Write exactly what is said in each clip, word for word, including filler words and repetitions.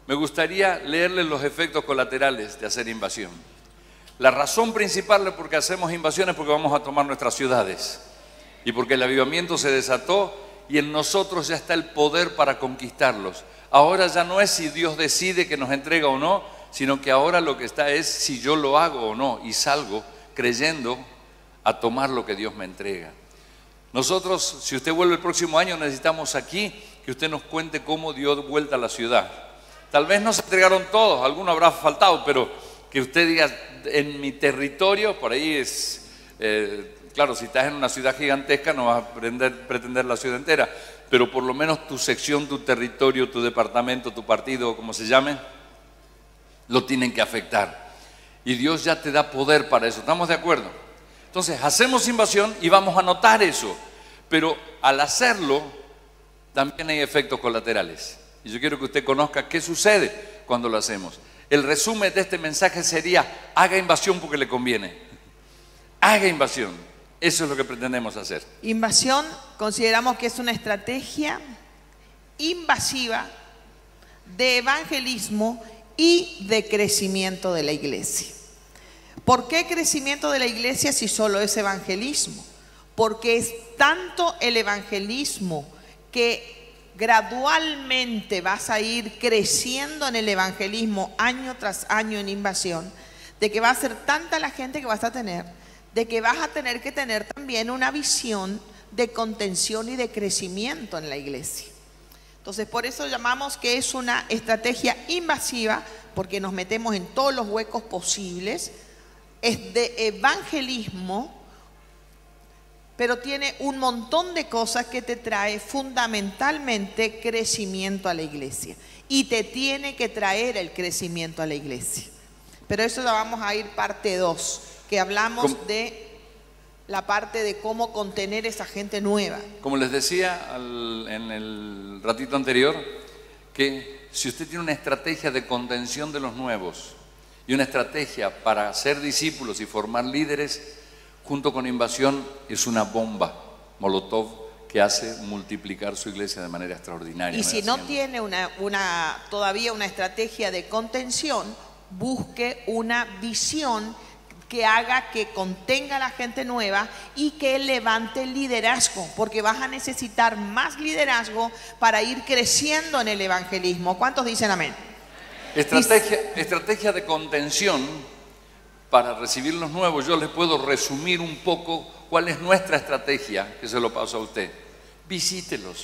me gustaría leerles los efectos colaterales de hacer invasión. La razón principal de por qué hacemos invasiones es porque vamos a tomar nuestras ciudades y porque el avivamiento se desató y en nosotros ya está el poder para conquistarlos. Ahora ya no es si Dios decide que nos entrega o no, sino que ahora lo que está es si yo lo hago o no y salgo creyendo a tomar lo que Dios me entrega. Nosotros, si usted vuelve el próximo año, necesitamos aquí que usted nos cuente cómo dio vuelta a la ciudad. Tal vez no se entregaron todos, alguno habrá faltado, pero que usted diga, en mi territorio, por ahí es, eh, claro, si estás en una ciudad gigantesca no vas a pretender, pretender la ciudad entera, pero por lo menos tu sección, tu territorio, tu departamento, tu partido, como se llame, lo tienen que afectar. Y Dios ya te da poder para eso, ¿estamos de acuerdo? Entonces, hacemos invasión y vamos a notar eso, pero al hacerlo, también hay efectos colaterales. Y yo quiero que usted conozca qué sucede cuando lo hacemos. El resumen de este mensaje sería, haga invasión porque le conviene. Haga invasión. Eso es lo que pretendemos hacer. Invasión consideramos que es una estrategia invasiva de evangelismo y de crecimiento de la iglesia. ¿Por qué crecimiento de la iglesia si solo es evangelismo? Porque es tanto el evangelismo que gradualmente vas a ir creciendo en el evangelismo año tras año en invasión, de que va a ser tanta la gente que vas a tener, de que vas a tener que tener también una visión de contención y de crecimiento en la iglesia. Entonces, por eso llamamos que es una estrategia invasiva, porque nos metemos en todos los huecos posibles, es de evangelismo, pero tiene un montón de cosas que te trae fundamentalmente crecimiento a la iglesia. Y te tiene que traer el crecimiento a la iglesia. Pero eso lo vamos a ir parte dos, que hablamos ¿Cómo? de la parte de cómo contener esa gente nueva. Como les decía al, en el ratito anterior, que si usted tiene una estrategia de contención de los nuevos y una estrategia para ser discípulos y formar líderes, junto con invasión es una bomba Molotov que hace multiplicar su iglesia de manera extraordinaria. Y si no tiene una, una, todavía una estrategia de contención, busque una visión que haga que contenga a la gente nueva y que levante el liderazgo, porque vas a necesitar más liderazgo para ir creciendo en el evangelismo. ¿Cuántos dicen amén? Estrategia, estrategia de contención para recibir los nuevos. Yo les puedo resumir un poco cuál es nuestra estrategia, que se lo paso a usted. Visítelos.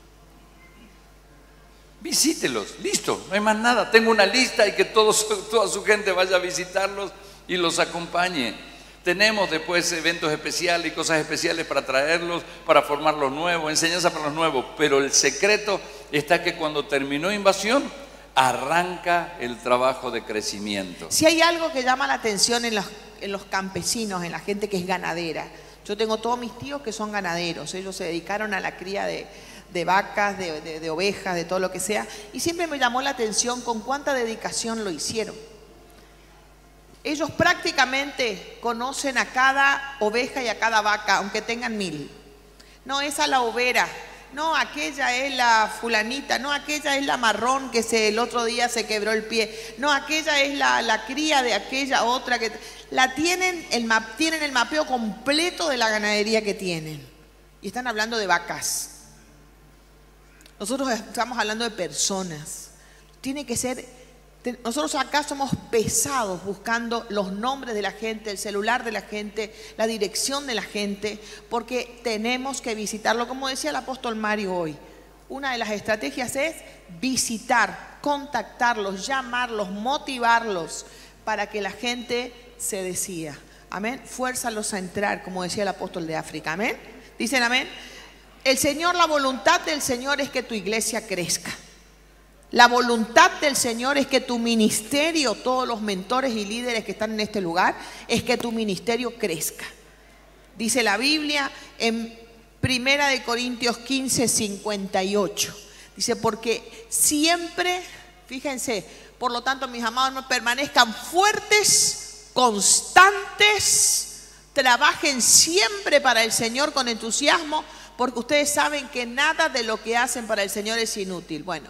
Visítelos, listo, no hay más nada. Tengo una lista y que todos, toda su gente vaya a visitarlos y los acompañe. Tenemos después eventos especiales y cosas especiales para traerlos, para formar los nuevos, enseñanza para los nuevos. Pero el secreto está que cuando terminó invasión, arranca el trabajo de crecimiento. Si hay algo que llama la atención en los, en los campesinos, en la gente que es ganadera. Yo tengo todos mis tíos que son ganaderos, ellos se dedicaron a la cría de, de vacas, de, de, de ovejas, de todo lo que sea, y siempre me llamó la atención con cuánta dedicación lo hicieron. Ellos prácticamente conocen a cada oveja y a cada vaca, aunque tengan mil. No, esa la overa. No, aquella es la fulanita, no, aquella es la marrón que se, el otro día se quebró el pie, no, aquella es la, la cría de aquella otra que la tienen el, map, tienen el mapeo completo de la ganadería que tienen. Y están hablando de vacas. Nosotros estamos hablando de personas. Tiene que ser, nosotros acá somos pesados buscando los nombres de la gente, el celular de la gente, la dirección de la gente, porque tenemos que visitarlo. Como decía el apóstol Mario hoy, una de las estrategias es visitar, contactarlos, llamarlos, motivarlos para que la gente se decida. Amén. Fuérzalos a entrar, como decía el apóstol de África. Amén. Dicen amén. El Señor, la voluntad del Señor es que tu iglesia crezca. La voluntad del Señor es que tu ministerio, todos los mentores y líderes que están en este lugar, es que tu ministerio crezca. Dice la Biblia en Primera de Corintios quince, cincuenta y ocho. Dice, porque siempre, fíjense, por lo tanto, mis amados, permanezcan fuertes, constantes, trabajen siempre para el Señor con entusiasmo, porque ustedes saben que nada de lo que hacen para el Señor es inútil. Bueno,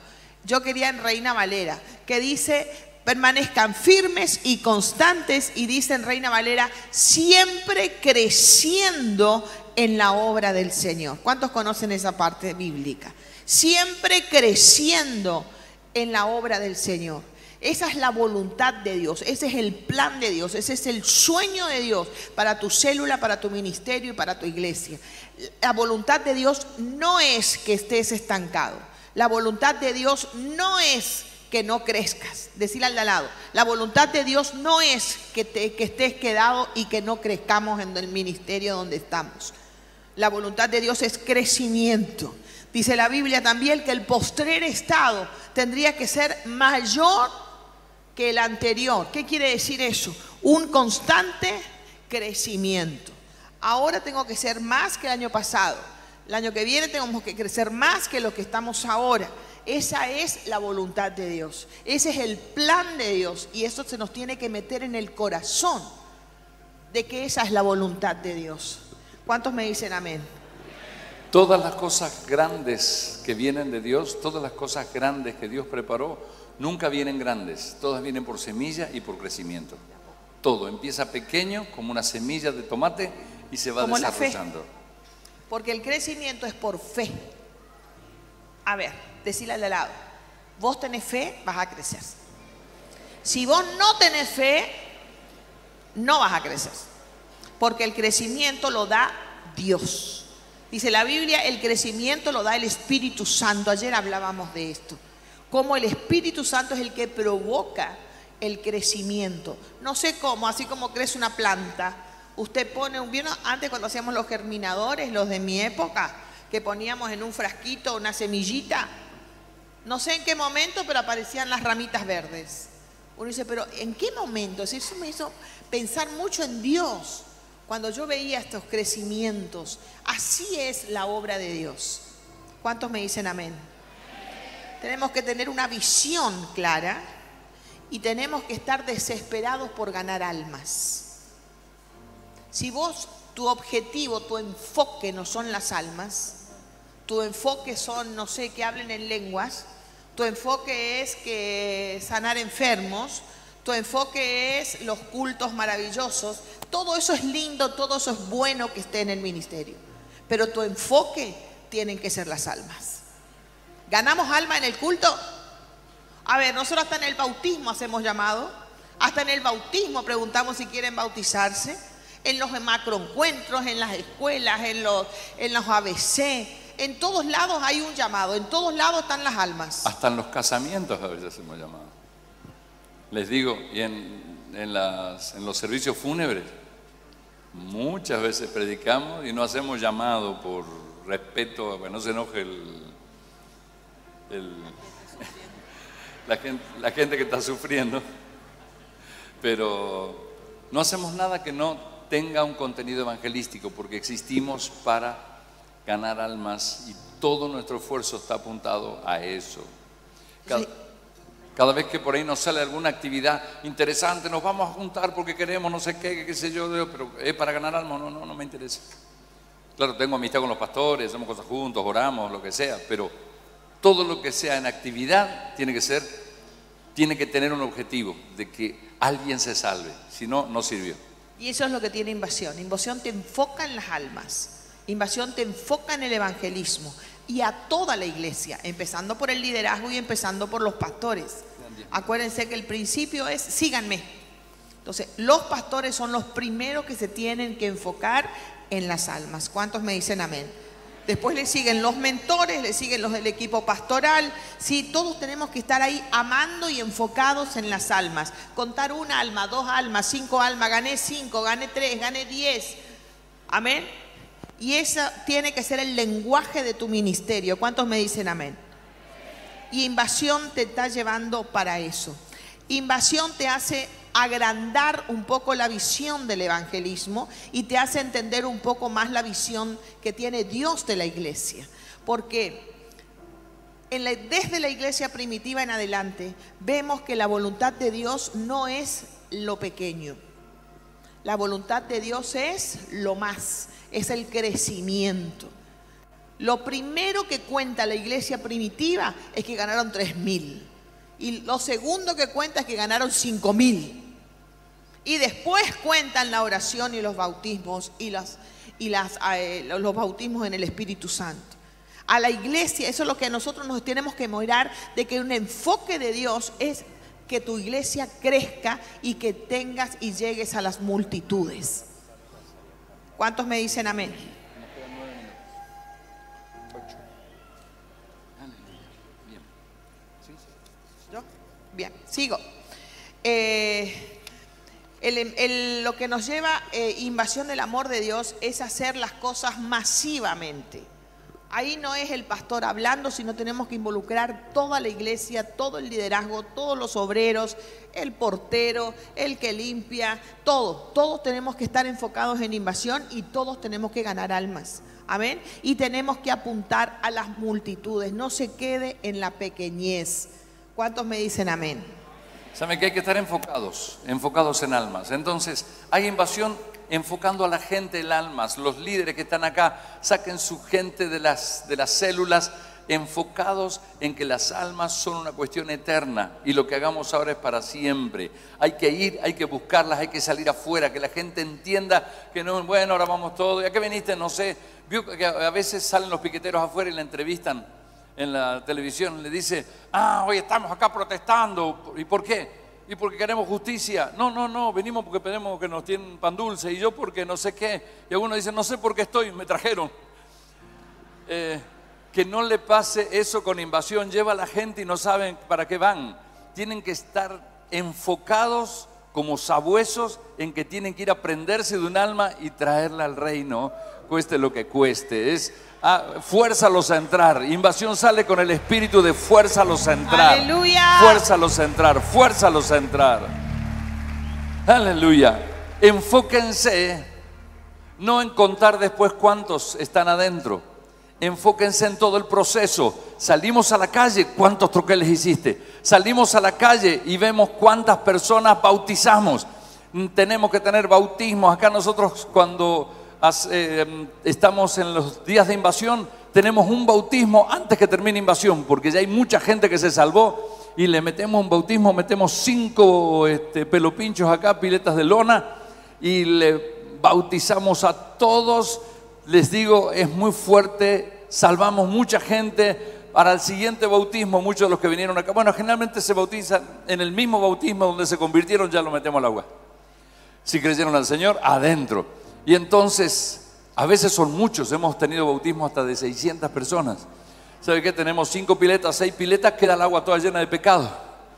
Yo quería en Reina Valera, que dice, permanezcan firmes y constantes, y dice en Reina Valera, siempre creciendo en la obra del Señor. ¿Cuántos conocen esa parte bíblica? Siempre creciendo en la obra del Señor. Esa es la voluntad de Dios, ese es el plan de Dios, ese es el sueño de Dios para tu célula, para tu ministerio y para tu iglesia. La voluntad de Dios no es que estés estancado. La voluntad de Dios no es que no crezcas. Decirle al de al lado, la voluntad de Dios no es que, te, que estés quedado y que no crezcamos en el ministerio donde estamos. La voluntad de Dios es crecimiento. Dice la Biblia también que el postrer estado tendría que ser mayor que el anterior. ¿Qué quiere decir eso? Un constante crecimiento. Ahora tengo que ser más que el año pasado. El año que viene tenemos que crecer más que lo que estamos ahora. Esa es la voluntad de Dios. Ese es el plan de Dios. Y eso se nos tiene que meter en el corazón de que esa es la voluntad de Dios. ¿Cuántos me dicen amén? Todas las cosas grandes que vienen de Dios, todas las cosas grandes que Dios preparó, nunca vienen grandes. Todas vienen por semilla y por crecimiento. Todo empieza pequeño, como una semilla de tomate, y se va como desarrollando. La fe. Porque el crecimiento es por fe. A ver, decirle al de al lado, vos tenés fe, vas a crecer. Si vos no tenés fe, no vas a crecer. Porque el crecimiento lo da Dios. Dice la Biblia, el crecimiento lo da el Espíritu Santo. Ayer hablábamos de esto. Cómo el Espíritu Santo es el que provoca el crecimiento. No sé cómo, así como crece una planta. Usted pone un vino, antes cuando hacíamos los germinadores, los de mi época, que poníamos en un frasquito una semillita. No sé en qué momento, pero aparecían las ramitas verdes. Uno dice, pero ¿en qué momento? Eso me hizo pensar mucho en Dios. Cuando yo veía estos crecimientos, así es la obra de Dios. ¿Cuántos me dicen amén? Tenemos que tener una visión clara y tenemos que estar desesperados por ganar almas. Si vos, tu objetivo, tu enfoque no son las almas, tu enfoque son, no sé, que hablen en lenguas, tu enfoque es que sanar enfermos, tu enfoque es los cultos maravillosos, todo eso es lindo, todo eso es bueno que esté en el ministerio, pero tu enfoque tienen que ser las almas. ¿Ganamos alma en el culto? A ver, nosotros hasta en el bautismo hacemos llamado, hasta en el bautismo preguntamos si quieren bautizarse, en los macroencuentros, en las escuelas, en los, en los A B C, en todos lados hay un llamado, en todos lados están las almas. Hasta en los casamientos a veces hacemos llamado. Les digo, y en, en, las, en los servicios fúnebres, muchas veces predicamos y no hacemos llamado por respeto, a que no se enoje el, el, la, gente, la gente que está sufriendo, pero no hacemos nada que no tenga un contenido evangelístico, porque existimos para ganar almas y todo nuestro esfuerzo está apuntado a eso. Cada, sí. cada vez que por ahí nos sale alguna actividad interesante, nos vamos a juntar porque queremos no sé qué, qué sé yo, pero es para ganar almas, no, no, no me interesa. Claro, tengo amistad con los pastores, hacemos cosas juntos, oramos, lo que sea, pero todo lo que sea en actividad tiene que ser, tiene que tener un objetivo de que alguien se salve, si no, no sirvió. Y eso es lo que tiene Invasión. Invasión te enfoca en las almas. Invasión te enfoca en el evangelismo y a toda la iglesia, empezando por el liderazgo y empezando por los pastores. Acuérdense que el principio es síganme. Entonces, los pastores son los primeros que se tienen que enfocar en las almas. ¿Cuántos me dicen amén? Después le siguen los mentores, le siguen los del equipo pastoral. Sí, todos tenemos que estar ahí amando y enfocados en las almas. Contar una alma, dos almas, cinco almas, gané cinco, gané tres, gané diez. Amén. Y ese tiene que ser el lenguaje de tu ministerio. ¿Cuántos me dicen amén? Y Invasión te está llevando para eso. Invasión te hace agrandar un poco la visión del evangelismo y te hace entender un poco más la visión que tiene Dios de la iglesia. Porque en la, desde la iglesia primitiva en adelante vemos que la voluntad de Dios no es lo pequeño. La voluntad de Dios es lo más, es el crecimiento. Lo primero que cuenta la iglesia primitiva es que ganaron tres mil. Y lo segundo que cuenta es que ganaron cinco mil. Y después cuentan la oración y los bautismos y, las, y las, eh, los bautismos en el Espíritu Santo. A la iglesia, eso es lo que nosotros nos tenemos que mirar, de que un enfoque de Dios es que tu iglesia crezca y que tengas y llegues a las multitudes. ¿Cuántos me dicen amén? ¿Yo? Bien, sigo. Eh, el, el, lo que nos lleva eh, invasión del amor de Dios es hacer las cosas masivamente. Ahí no es el pastor hablando, sino tenemos que involucrar toda la iglesia, todo el liderazgo, todos los obreros, el portero, el que limpia, todo. Todos tenemos que estar enfocados en invasión y todos tenemos que ganar almas. Amén. Y tenemos que apuntar a las multitudes. No se quede en la pequeñez. ¿Cuántos me dicen amén? Saben que hay que estar enfocados, enfocados en almas. Entonces, hay invasión enfocando a la gente en almas. Los líderes que están acá, saquen su gente de las, de las células, enfocados en que las almas son una cuestión eterna y lo que hagamos ahora es para siempre. Hay que ir, hay que buscarlas, hay que salir afuera, que la gente entienda que no, bueno, ahora vamos todos. ¿Y a qué viniste? No sé. Vio que a veces salen los piqueteros afuera y la entrevistan en la televisión, le dice, ah, hoy estamos acá protestando. ¿Y por qué? Y porque queremos justicia. No, no, no, venimos porque pedimos que nos tienen pan dulce. Y yo porque no sé qué. Y algunos dicen, no sé por qué estoy, me trajeron. Eh, que no le pase eso con invasión. Lleva a la gente y no saben para qué van. Tienen que estar enfocados como sabuesos en que tienen que ir a prenderse de un alma y traerla al reino, cueste lo que cueste. Es ah, fuérzalos a entrar. Invasión sale con el espíritu de fuérzalos a entrar. ¡Aleluya! Fuérzalos a entrar, fuérzalos a entrar. Aleluya. Enfóquense no en contar después cuántos están adentro. Enfóquense en todo el proceso. Salimos a la calle, ¿cuántos troqueles hiciste? Salimos a la calle y vemos cuántas personas bautizamos. Tenemos que tener bautismos. Acá nosotros cuando eh, estamos en los días de invasión, tenemos un bautismo antes que termine invasión, porque ya hay mucha gente que se salvó y le metemos un bautismo, metemos cinco este, pelopinchos acá, piletas de lona, y le bautizamos a todos. Les digo, es muy fuerte, salvamos mucha gente. Para el siguiente bautismo, muchos de los que vinieron acá, bueno, generalmente se bautizan en el mismo bautismo donde se convirtieron, ya lo metemos al agua. Si creyeron al Señor, adentro. Y entonces, a veces son muchos, hemos tenido bautismo hasta de seiscientas personas. ¿Sabe qué? Tenemos cinco piletas, seis piletas, queda el agua toda llena de pecado.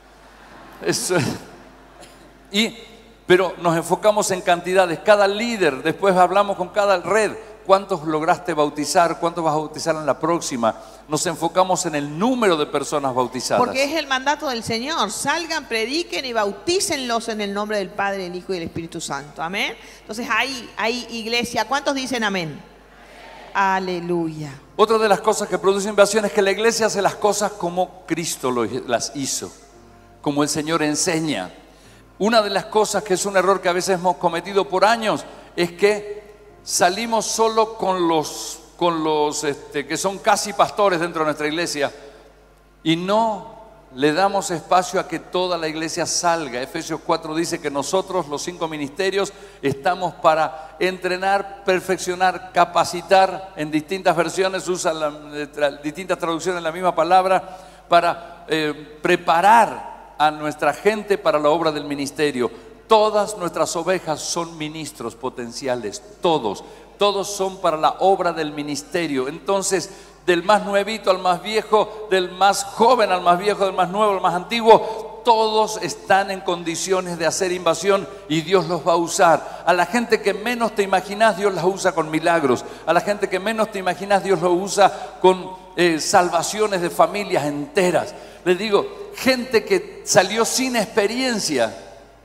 Eso es. Y, pero nos enfocamos en cantidades, cada líder, después hablamos con cada red. ¿Cuántos lograste bautizar? ¿Cuántos vas a bautizar en la próxima? Nos enfocamos en el número de personas bautizadas. Porque es el mandato del Señor. Salgan, prediquen y bautícenlos en el nombre del Padre, del Hijo y del Espíritu Santo. Amén. Entonces ahí, ahí iglesia, ¿cuántos dicen amén? Aleluya. Otra de las cosas que produce invasión es que la iglesia hace las cosas como Cristo las hizo, como el Señor enseña. Una de las cosas que es un error que a veces hemos cometido por años es que salimos solo con los, con los este, que son casi pastores dentro de nuestra iglesia y no le damos espacio a que toda la iglesia salga. Efesios cuatro dice que nosotros, los cinco ministerios, estamos para entrenar, perfeccionar, capacitar. En distintas versiones usan la, tra, distintas traducciones la misma palabra, para eh, preparar a nuestra gente para la obra del ministerio. Todas nuestras ovejas son ministros potenciales, todos, todos son para la obra del ministerio. Entonces, del más nuevito al más viejo, del más joven al más viejo, del más nuevo al más antiguo, todos están en condiciones de hacer invasión y Dios los va a usar. A la gente que menos te imaginas, Dios la usa con milagros. A la gente que menos te imaginas, Dios lo usa con eh, salvaciones de familias enteras. Les digo, gente que salió sin experiencia,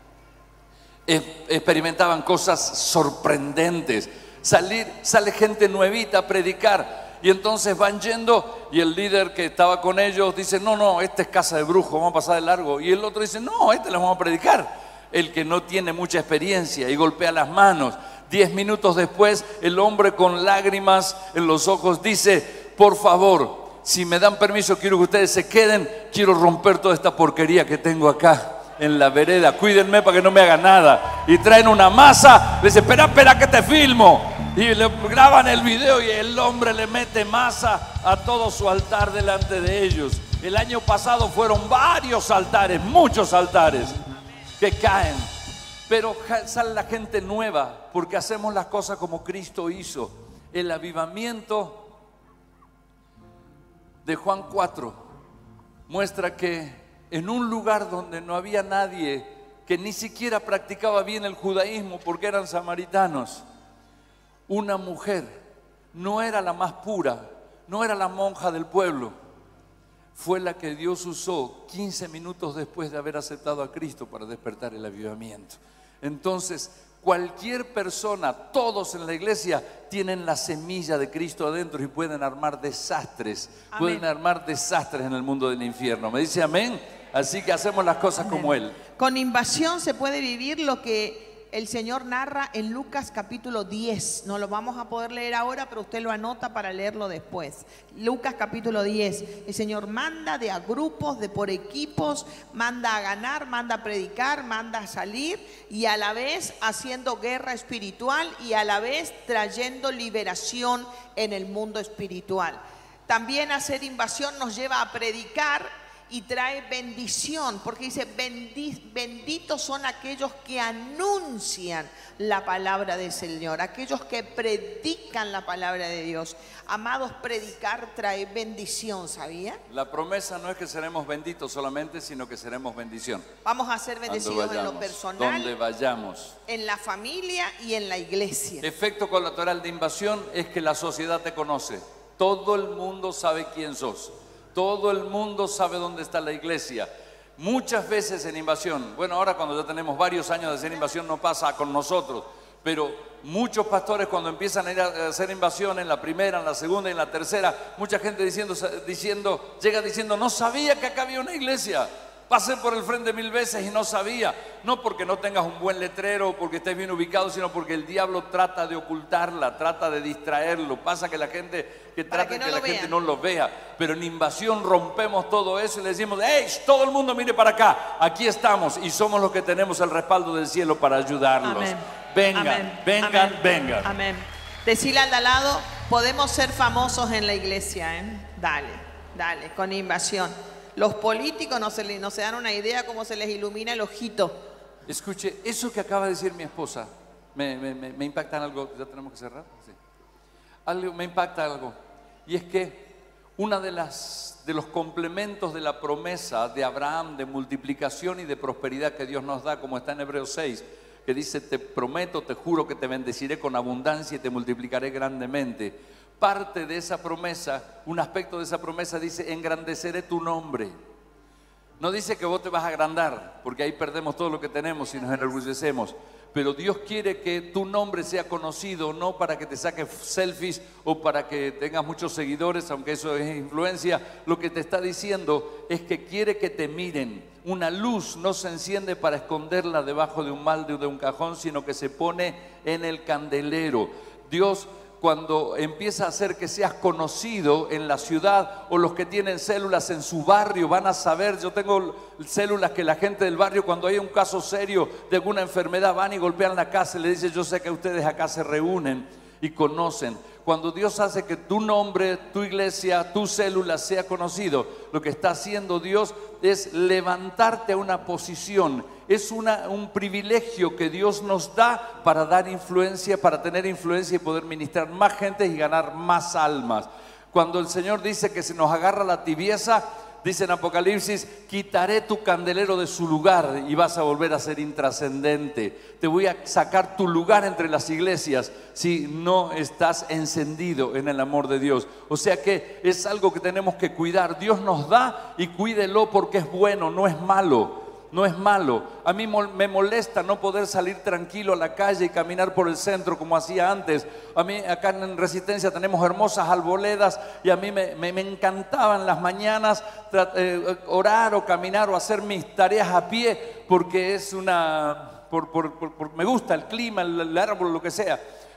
experimentaban cosas sorprendentes. Salir, sale gente nuevita a predicar y entonces van yendo y el líder que estaba con ellos dice, no, no, esta es casa de brujos, vamos a pasar de largo. Y el otro dice, no, este le vamos a predicar. El que no tiene mucha experiencia y golpea las manos. Diez minutos después, el hombre con lágrimas en los ojos dice, por favor, si me dan permiso, quiero que ustedes se queden, quiero romper toda esta porquería que tengo acá en la vereda, cuídenme para que no me haga nada. Y traen una masa, le dice, espera, espera que te filmo. Y le graban el video y el hombre le mete masa a todo su altar delante de ellos. El año pasado fueron varios altares, muchos altares que caen. Pero sale la gente nueva porque hacemos las cosas como Cristo hizo. El avivamiento de Juan cuatro muestra que en un lugar donde no había nadie, que ni siquiera practicaba bien el judaísmo porque eran samaritanos, una mujer no era la más pura, no era la monja del pueblo, fue la que Dios usó quince minutos después de haber aceptado a Cristo para despertar el avivamiento. Entonces, cualquier persona, todos en la iglesia tienen la semilla de Cristo adentro y pueden armar desastres, amén. Pueden armar desastres en el mundo del infierno. ¿Me dice amén? Así que hacemos las cosas amén. Como Él. Con invasión se puede vivir lo que el Señor narra en Lucas capítulo diez. No lo vamos a poder leer ahora, pero usted lo anota para leerlo después. Lucas capítulo diez. El Señor manda de a grupos, de por equipos, manda a ganar, manda a predicar, manda a salir, y a la vez haciendo guerra espiritual y a la vez trayendo liberación en el mundo espiritual. También hacer invasión nos lleva a predicar y trae bendición, porque dice, benditos son aquellos que anuncian la palabra del Señor, aquellos que predican la palabra de Dios. Amados, predicar trae bendición, ¿sabía? La promesa no es que seremos benditos solamente, sino que seremos bendición. Vamos a ser bendecidos vayamos, en lo personal, donde vayamos, en la familia y en la iglesia. Efecto colateral de invasión es que la sociedad te conoce. Todo el mundo sabe quién sos. Todo el mundo sabe dónde está la iglesia. Muchas veces en invasión, bueno, ahora cuando ya tenemos varios años de hacer invasión no pasa con nosotros, pero muchos pastores cuando empiezan a ir a hacer invasión en la primera, en la segunda y en la tercera, mucha gente diciendo, diciendo, llega diciendo, no sabía que acá había una iglesia. Pasé por el frente mil veces y no sabía. No porque no tengas un buen letrero o porque estés bien ubicado, sino porque el diablo trata de ocultarla, trata de distraerlo. Pasa que la gente que trata que, no que la vean. gente no lo vea. Pero en invasión rompemos todo eso y le decimos, ¡hey! Todo el mundo mire para acá. Aquí estamos y somos los que tenemos el respaldo del cielo para ayudarlos. Amén. Vengan, Amén. vengan, Amén. vengan. Amén. Decirle al de al lado, podemos ser famosos en la iglesia, ¿eh? Dale, dale, con invasión. Los políticos no se, no se dan una idea cómo se les ilumina el ojito. Escuche, eso que acaba de decir mi esposa, me, me, me, me impacta en algo. ¿Ya tenemos que cerrar? Sí. Algo, me impacta algo. Y es que una de las de los complementos de la promesa de Abraham de multiplicación y de prosperidad que Dios nos da, como está en Hebreos seis, que dice, te prometo, te juro que te bendeciré con abundancia y te multiplicaré grandemente. Parte de esa promesa, un aspecto de esa promesa dice, engrandeceré tu nombre. No dice que vos te vas a agrandar, porque ahí perdemos todo lo que tenemos y nos enorgullecemos. Pero Dios quiere que tu nombre sea conocido, no para que te saques selfies o para que tengas muchos seguidores, aunque eso es influencia. Lo que te está diciendo es que quiere que te miren. Una luz no se enciende para esconderla debajo de un balde o de un cajón, sino que se pone en el candelero. Dios, cuando empieza a hacer que seas conocido en la ciudad, o los que tienen células en su barrio van a saber. Yo tengo células que la gente del barrio, cuando hay un caso serio de alguna enfermedad, van y golpean la casa y le dicen, yo sé que ustedes acá se reúnen y conocen. Cuando Dios hace que tu nombre, tu iglesia, tu célula sea conocido, lo que está haciendo Dios es levantarte a una posición. Es una, un privilegio que Dios nos da para dar influencia, para tener influencia y poder ministrar más gente y ganar más almas. Cuando el Señor dice que se nos agarra la tibieza, dice en Apocalipsis, quitaré tu candelero de su lugar y vas a volver a ser intrascendente. Te voy a sacar tu lugar entre las iglesias si no estás encendido en el amor de Dios. O sea que es algo que tenemos que cuidar. Dios nos da y cuídelo porque es bueno, no es malo. No es malo. A mí me molesta no poder salir tranquilo a la calle y caminar por el centro como hacía antes. A mí acá en Resistencia tenemos hermosas arboledas y a mí me, me, me encantaba en las mañanas eh, orar o caminar o hacer mis tareas a pie porque es una... Por, por, por, por, me gusta el clima, el, el árbol, lo que sea.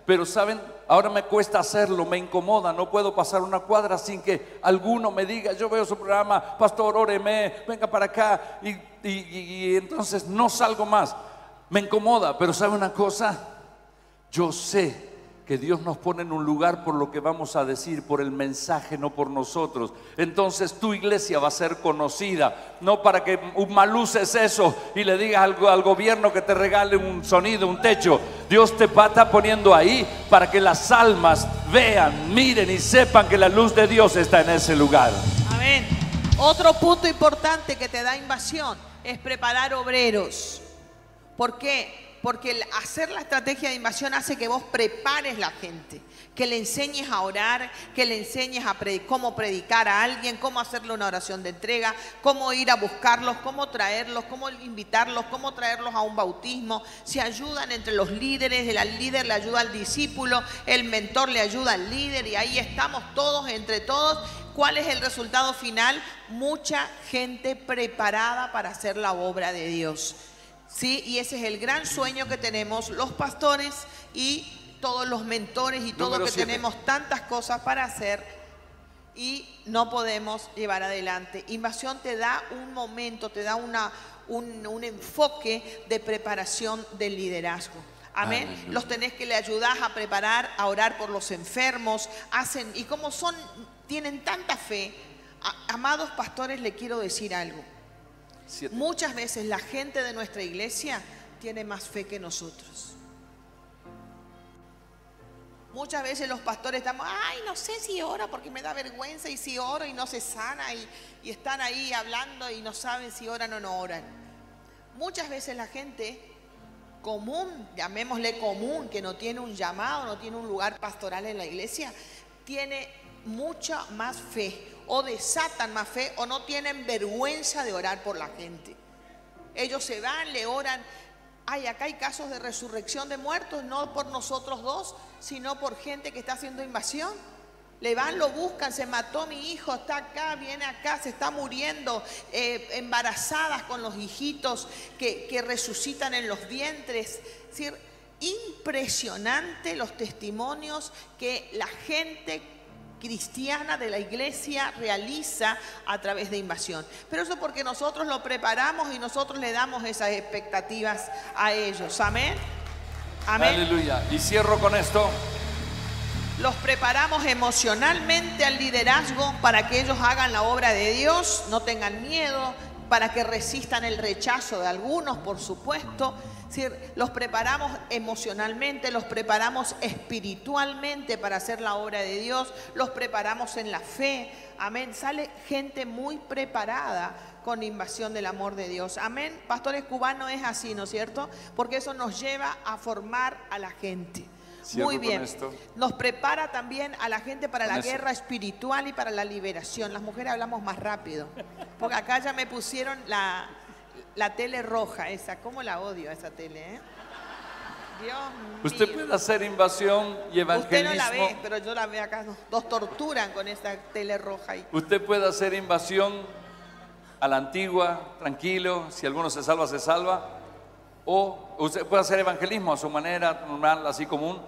Pero saben, ahora me cuesta hacerlo, me incomoda, no puedo pasar una cuadra sin que alguno me diga, yo veo su programa, pastor, óreme, venga para acá, y, y, y, y entonces no salgo más. Me incomoda, pero ¿sabe una cosa? Yo sé que Dios nos pone en un lugar por lo que vamos a decir, por el mensaje, no por nosotros. Entonces tu iglesia va a ser conocida, no para que maluces eso y le digas al, al gobierno que te regale un sonido, un techo. Dios te va a estar poniendo ahí para que las almas vean, miren y sepan que la luz de Dios está en ese lugar. Amén. Otro punto importante que te da invasión es preparar obreros. ¿Por qué? Porque el hacer la estrategia de invasión hace que vos prepares la gente, que le enseñes a orar, que le enseñes a predicar, cómo predicar a alguien, cómo hacerle una oración de entrega, cómo ir a buscarlos, cómo traerlos, cómo invitarlos, cómo traerlos a un bautismo. Se ayudan entre los líderes, el líder le ayuda al discípulo, el mentor le ayuda al líder y ahí estamos todos, entre todos. ¿Cuál es el resultado final? Mucha gente preparada para hacer la obra de Dios. Sí, y ese es el gran sueño que tenemos los pastores y todos los mentores y todos que siete. Tenemos tantas cosas para hacer y no podemos llevar adelante. Invasión te da un momento, te da una, un, un enfoque de preparación del liderazgo. Amén. Aleluya. Los tenés que le ayudás a preparar, a orar por los enfermos, hacen, y como son, tienen tanta fe, a, amados pastores, le quiero decir algo. Siete. Muchas veces la gente de nuestra iglesia tiene más fe que nosotros. Muchas veces los pastores estamos, ay, no sé si oro porque me da vergüenza, y si oro y no se sana, y, y están ahí hablando y no saben si oran o no oran. Muchas veces la gente común, llamémosle común, que no tiene un llamado, no tiene un lugar pastoral en la iglesia, tiene mucha más fe, o desatan más fe, o no tienen vergüenza de orar por la gente. Ellos se van, le oran. Ay, acá hay casos de resurrección de muertos, no por nosotros dos, sino por gente que está haciendo invasión. Le van, lo buscan, se mató mi hijo, está acá, viene acá, se está muriendo, eh, embarazadas con los hijitos que, que resucitan en los vientres. Es decir, impresionante los testimonios que la gente cristiana de la iglesia realiza a través de invasión. Pero eso porque nosotros lo preparamos y nosotros le damos esas expectativas a ellos. Amén. Amén. Aleluya. Y cierro con esto. Los preparamos emocionalmente al liderazgo para que ellos hagan la obra de Dios, no tengan miedo, para que resistan el rechazo de algunos, por supuesto. Es decir, los preparamos emocionalmente, los preparamos espiritualmente para hacer la obra de Dios, los preparamos en la fe. Amén. Sale gente muy preparada con invasión del amor de Dios. Amén. Pastores Cubanos es así, ¿no es cierto? Porque eso nos lleva a formar a la gente. Cierro muy bien. Esto. Nos prepara también a la gente para con la eso. guerra espiritual y para la liberación. Las mujeres hablamos más rápido, porque acá ya me pusieron la, la tele roja esa. ¿Cómo la odio esa tele, eh? Dios mío. Usted puede hacer invasión y evangelismo. Usted no la ve, pero yo la veo acá. Nos torturan con esa tele roja ahí. Usted puede hacer invasión a la antigua, tranquilo. Si alguno se salva, se salva. O usted puede hacer evangelismo a su manera normal, así común.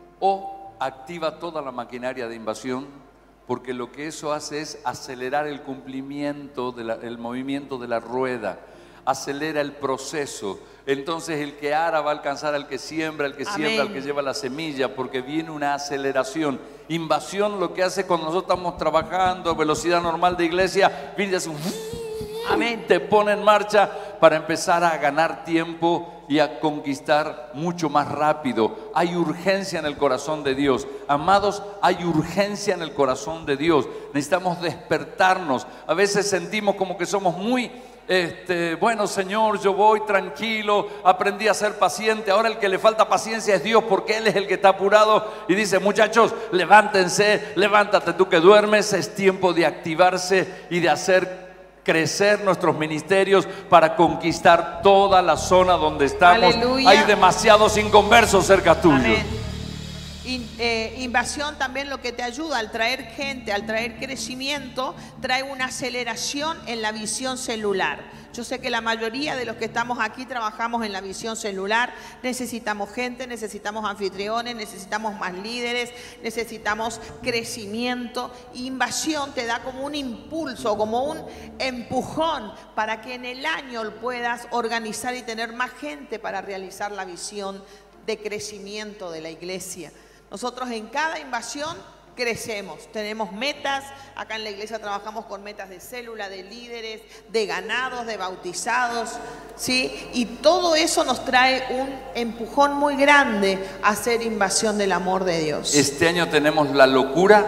O activa toda la maquinaria de invasión, porque lo que eso hace es acelerar el cumplimiento, de la, el movimiento de la rueda, acelera el proceso. Entonces el que ara va a alcanzar al que siembra, el que Amén. siembra, al que lleva la semilla, porque viene una aceleración. Invasión lo que hace cuando nosotros estamos trabajando, velocidad normal de iglesia, viene así, Amén. Te pone en marcha para empezar a ganar tiempo y a conquistar mucho más rápido. Hay urgencia en el corazón de Dios. Amados, hay urgencia en el corazón de Dios. Necesitamos despertarnos. A veces sentimos como que somos muy, este, bueno, Señor, yo voy tranquilo, aprendí a ser paciente. Ahora el que le falta paciencia es Dios, porque Él es el que está apurado y dice, muchachos, levántense, levántate tú que duermes. Es tiempo de activarse y de hacer crecer nuestros ministerios para conquistar toda la zona donde estamos. Aleluya. Hay demasiados inconversos cerca tuyo. Amén. In, eh, invasión también lo que te ayuda al traer gente, al traer crecimiento, trae una aceleración en la visión celular. Yo sé que la mayoría de los que estamos aquí trabajamos en la visión celular, necesitamos gente, necesitamos anfitriones, necesitamos más líderes, necesitamos crecimiento. Invasión te da como un impulso, como un empujón para que en el año puedas organizar y tener más gente para realizar la visión de crecimiento de la iglesia. Nosotros en cada invasión crecemos, tenemos metas. Acá en la iglesia trabajamos con metas de célula, de líderes, de ganados, de bautizados, ¿sí? Y todo eso nos trae un empujón muy grande a hacer invasión del amor de Dios. Este año tenemos la locura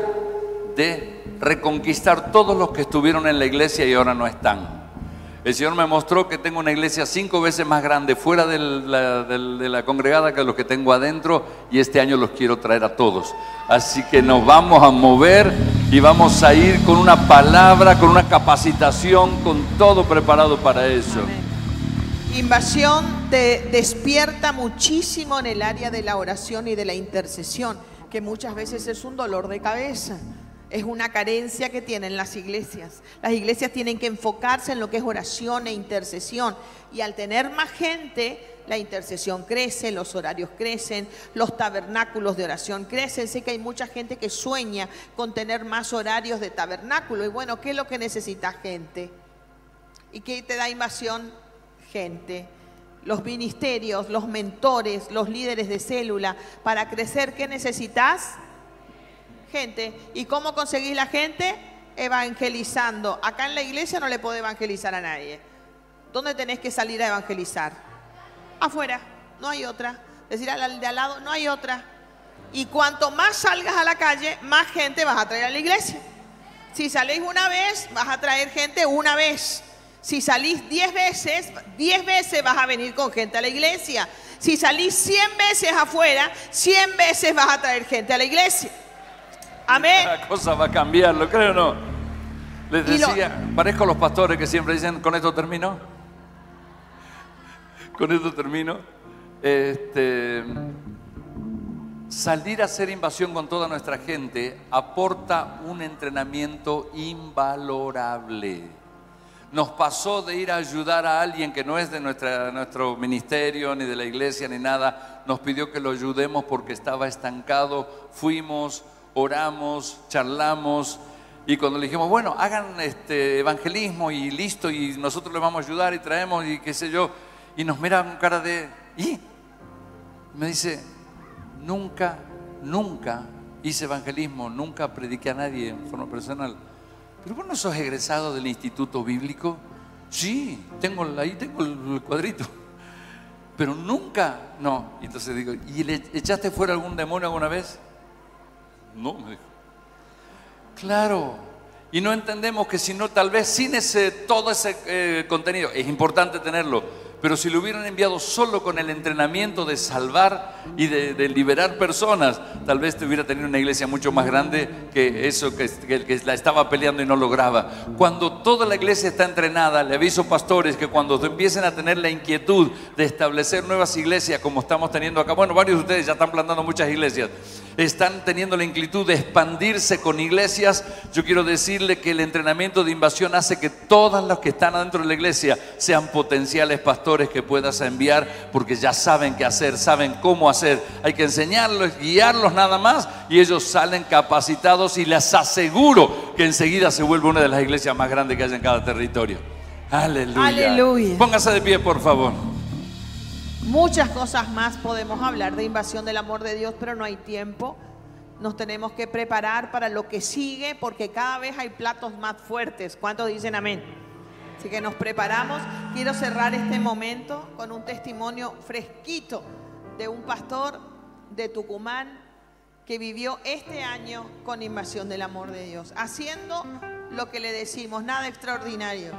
de reconquistar todos los que estuvieron en la iglesia y ahora no están. El Señor me mostró que tengo una iglesia cinco veces más grande fuera de la, de, de la congregada que los que tengo adentro, y este año los quiero traer a todos. Así que nos vamos a mover y vamos a ir con una palabra, con una capacitación, con todo preparado para eso. Amén. Invasión te despierta muchísimo en el área de la oración y de la intercesión, que muchas veces es un dolor de cabeza. Es una carencia que tienen las iglesias. Las iglesias tienen que enfocarse en lo que es oración e intercesión. Y al tener más gente, la intercesión crece, los horarios crecen, los tabernáculos de oración crecen. Sé que hay mucha gente que sueña con tener más horarios de tabernáculo. Y bueno, ¿qué es lo que necesita gente? ¿Y qué te da invasión? Gente. Los ministerios, los mentores, los líderes de célula. Para crecer, ¿qué necesitas? Gente. ¿Y cómo conseguís la gente? Evangelizando. Acá en la iglesia no le podés evangelizar a nadie. ¿Dónde tenés que salir a evangelizar? Afuera, no hay otra. Decir al de al lado, no hay otra. Y cuanto más salgas a la calle, más gente vas a traer a la iglesia. Si salís una vez, vas a traer gente una vez. Si salís diez veces, diez veces vas a venir con gente a la iglesia. Si salís cien veces afuera, cien veces vas a traer gente a la iglesia. Amén. La cosa va a cambiar, ¿lo creo o no? Les decía, lo... parezco a los pastores que siempre dicen, ¿con esto termino? Con esto termino. Este, salir a hacer invasión con toda nuestra gente aporta un entrenamiento invalorable. Nos pasó de ir a ayudar a alguien que no es de nuestra, nuestro ministerio, ni de la iglesia, ni nada. Nos pidió que lo ayudemos porque estaba estancado. Fuimos, oramos, charlamos, y cuando le dijimos, bueno, hagan este evangelismo y listo, y nosotros les vamos a ayudar y traemos y qué sé yo, y nos mira con cara de, ¿y? Me dice, nunca, nunca hice evangelismo, nunca prediqué a nadie en forma personal. ¿Pero vos no sos egresado del instituto bíblico? Sí, tengo, ahí tengo el cuadrito. Pero nunca, no. Y entonces digo, ¿y le echaste fuera algún demonio alguna vez? No, me dijo. Claro. Y no entendemos que si no, tal vez sin ese, todo ese eh, contenido, es importante tenerlo, pero si lo hubieran enviado solo con el entrenamiento de salvar y de, de liberar personas, tal vez te hubiera tenido una iglesia mucho más grande que eso que, que, que la estaba peleando y no lograba. Cuando toda la iglesia está entrenada, le aviso pastores que cuando empiecen a tener la inquietud de establecer nuevas iglesias como estamos teniendo acá, bueno, varios de ustedes ya están plantando muchas iglesias, están teniendo la inquietud de expandirse con iglesias. Yo quiero decirle que el entrenamiento de invasión hace que todos los que están adentro de la iglesia sean potenciales pastores que puedas enviar, porque ya saben qué hacer, saben cómo hacer. Hay que enseñarlos, guiarlos nada más, y ellos salen capacitados, y les aseguro que enseguida se vuelve una de las iglesias más grandes que hay en cada territorio. Aleluya. Aleluya. Póngase de pie, por favor. Muchas cosas más podemos hablar de invasión del amor de Dios, pero no hay tiempo. Nos tenemos que preparar para lo que sigue, porque cada vez hay platos más fuertes. ¿Cuántos dicen amén? Así que nos preparamos. Quiero cerrar este momento con un testimonio fresquito de un pastor de Tucumán que vivió este año con invasión del amor de Dios, haciendo lo que le decimos, nada extraordinario.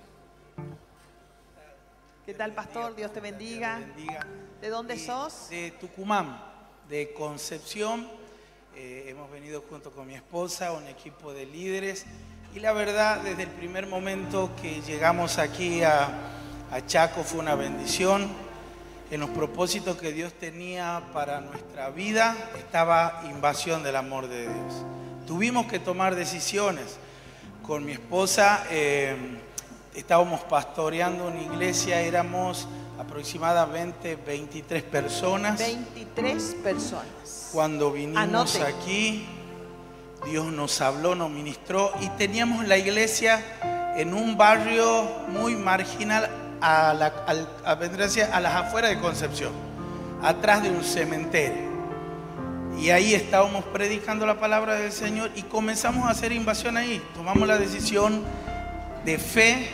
¿Qué tal, pastor? Dios te bendiga. Dios te bendiga. ¿De dónde sos? De Tucumán, de Concepción. Eh, hemos venido junto con mi esposa, un equipo de líderes. Y la verdad, desde el primer momento que llegamos aquí a, a Chaco fue una bendición. En los propósitos que Dios tenía para nuestra vida estaba invasión del amor de Dios. Tuvimos que tomar decisiones. Con mi esposa eh, estábamos pastoreando una iglesia, éramos aproximadamente veintitrés personas. veintitrés personas. Cuando vinimos Anote. aquí, Dios nos habló, nos ministró y teníamos la iglesia en un barrio muy marginal a, la, a, a, a las afueras de Concepción, atrás de un cementerio. Y ahí estábamos predicando la palabra del Señor y comenzamos a hacer invasión ahí. Tomamos la decisión de fe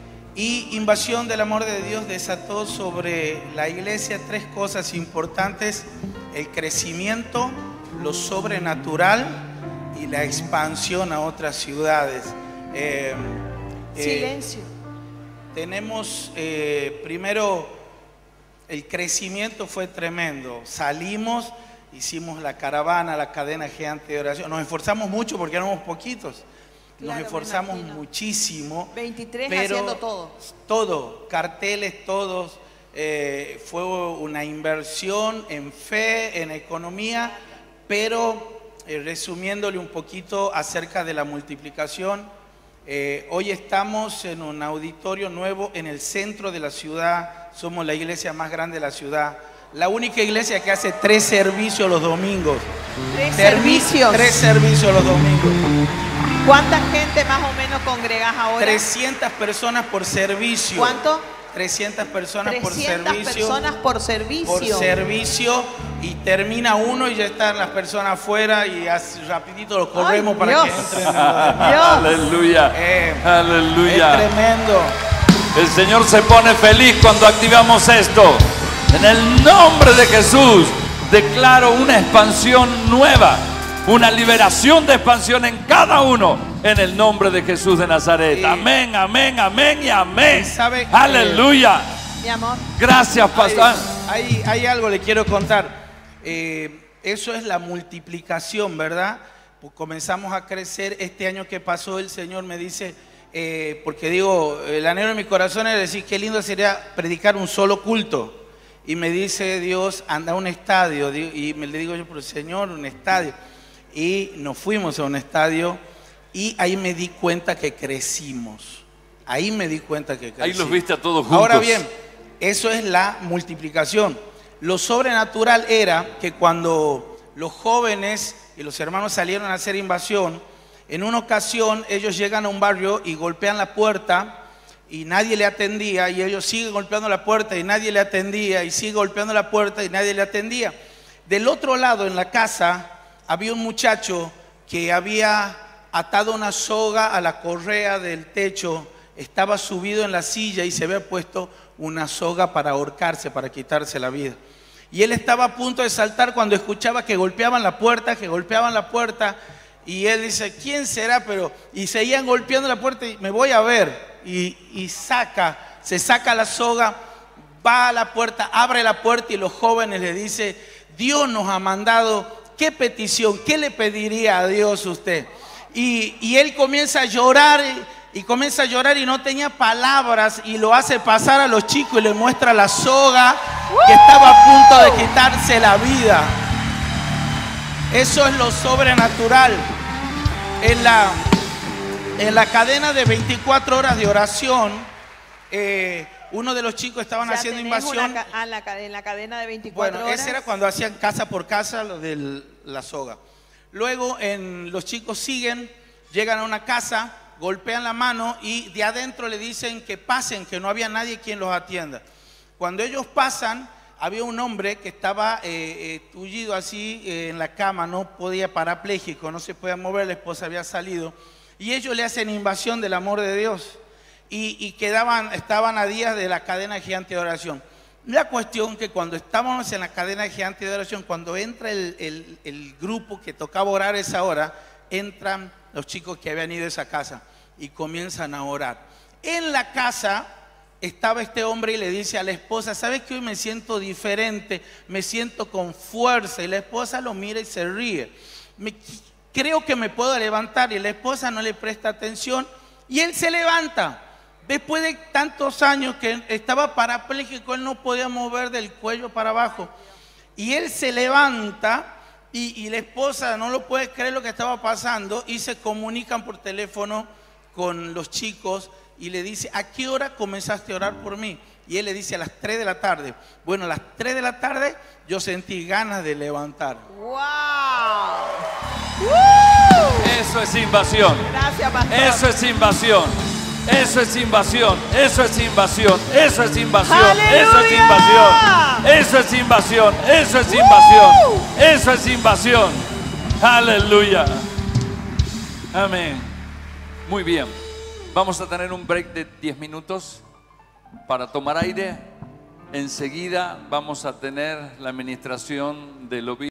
y invasión del amor de Dios desató sobre la iglesia tres cosas importantes: el crecimiento, lo sobrenatural y la expansión a otras ciudades. Eh, Silencio. Eh, tenemos eh, primero, el crecimiento fue tremendo. Salimos, hicimos la caravana, la cadena gigante de oración. Nos esforzamos mucho porque éramos poquitos. Nos Claro, esforzamos me imagino. muchísimo. veintitrés pero haciendo todo. Todo, carteles, todos. Eh, fue una inversión en fe, en economía, pero eh, resumiéndole un poquito acerca de la multiplicación, eh, hoy estamos en un auditorio nuevo en el centro de la ciudad. Somos la iglesia más grande de la ciudad. La única iglesia que hace tres servicios los domingos. Tres Servi- servicios. Tres servicios los domingos. ¿Cuánta gente más o menos congregás ahora? trescientas personas por servicio. ¿Cuánto? trescientas personas por trescientas servicio. personas por servicio. Por servicio. Y termina uno y ya están las personas afuera y así, rapidito lo corremos. Ay, para Dios. que entren en los demás. Dios. Aleluya. Eh, Aleluya. Es tremendo. El Señor se pone feliz cuando activamos esto. En el nombre de Jesús declaro una expansión nueva, una liberación de expansión en cada uno, en el nombre de Jesús de Nazaret. Sí. Amén, amén, amén y amén. Y sabe, Aleluya. Mi amor. Gracias, pastor. Hay, hay, hay algo le quiero contar. Eh, eso es la multiplicación, ¿verdad? Pues comenzamos a crecer. Este año que pasó, el Señor me dice, eh, porque digo, el anhelo de mi corazón es decir, qué lindo sería predicar un solo culto. Y me dice Dios, anda a un estadio. Y me le digo yo, pero Señor, un estadio. Y nos fuimos a un estadio y ahí me di cuenta que crecimos. Ahí me di cuenta que crecimos. Ahí los viste a todos juntos. Ahora bien, eso es la multiplicación. Lo sobrenatural era que cuando los jóvenes y los hermanos salieron a hacer invasión, en una ocasión ellos llegan a un barrio y golpean la puerta y nadie le atendía, y ellos siguen golpeando la puerta y nadie le atendía, y sigue golpeando la puerta y nadie le atendía. Del otro lado, en la casa, había un muchacho que había atado una soga a la correa del techo, estaba subido en la silla y se había puesto una soga para ahorcarse, para quitarse la vida. Y él estaba a punto de saltar cuando escuchaba que golpeaban la puerta, que golpeaban la puerta, y él dice, ¿quién será? Pero, y seguían golpeando la puerta y me voy a ver. Y, y saca, se saca la soga, va a la puerta, abre la puerta y los jóvenes le dicen, Dios nos ha mandado, ¿qué petición? ¿Qué le pediría a Dios usted? Y, y él comienza a llorar y, y comienza a llorar y no tenía palabras y lo hace pasar a los chicos y le muestra la soga que estaba a punto de quitarse la vida. Eso es lo sobrenatural. En la... En la cadena de veinticuatro horas de oración, eh, uno de los chicos estaban Ya haciendo tenés invasión. una ca- a la, ca- en la cadena de veinticuatro Bueno, horas. ese era cuando hacían casa por casa lo de la soga. Luego en, los chicos siguen, llegan a una casa, golpean la mano y de adentro le dicen que pasen, que no había nadie quien los atienda. Cuando ellos pasan, había un hombre que estaba eh, eh, tullido así eh, en la cama, no podía, parapléjico, no se podía mover, la esposa había salido. Y ellos le hacen invasión del amor de Dios y, y quedaban, estaban a días de la cadena gigante de oración. La cuestión que cuando estábamos en la cadena gigante de oración, cuando entra el, el, el grupo que tocaba orar esa hora, entran los chicos que habían ido a esa casa y comienzan a orar. En la casa estaba este hombre y le dice a la esposa, ¿sabes que hoy me siento diferente? Me siento con fuerza. Y la esposa lo mira y se ríe. Me, creo que me puedo levantar, y la esposa no le presta atención y él se levanta. Después de tantos años que estaba parapléjico, él no podía mover del cuello para abajo. Y él se levanta y, y la esposa no lo puede creer lo que estaba pasando y se comunican por teléfono con los chicos y le dice, ¿a qué hora comenzaste a orar por mí? Y él le dice, a las tres de la tarde. Bueno, a las tres de la tarde yo sentí ganas de levantar. ¡Wow! Eso es invasión. Gracias, pastor. Eso es invasión. Eso es invasión. Eso es invasión. Eso es invasión. ¡Aleluya! Eso es invasión. Eso es invasión. Eso es invasión. Eso es invasión. Aleluya. Amén. Muy bien. Vamos a tener un break de diez minutos para tomar aire. Enseguida vamos a tener la administración del obispo.